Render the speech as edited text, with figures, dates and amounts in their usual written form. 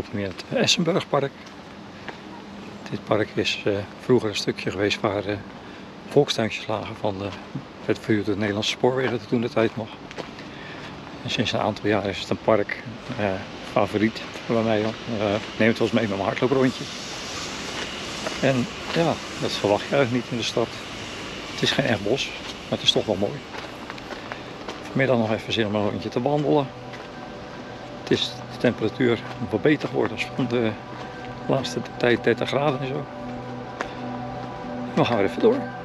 zitten we in het Essenburgpark. Dit park is vroeger een stukje geweest waar volkstuintjes lagen van werd verhuurd door de Nederlandse Spoorwegen toen de tijd nog. En sinds een aantal jaar is het een park, favoriet bij mij dan. Neem het wel eens mee met mijn hardlooprondje. En ja, dat verwacht je eigenlijk niet in de stad. Het is geen echt bos, maar het is toch wel mooi. Vanmiddag nog even zin om een rondje te wandelen. Het is de temperatuur wat beter geworden als van de laatste tijd 30 graden en zo. We gaan weer even door.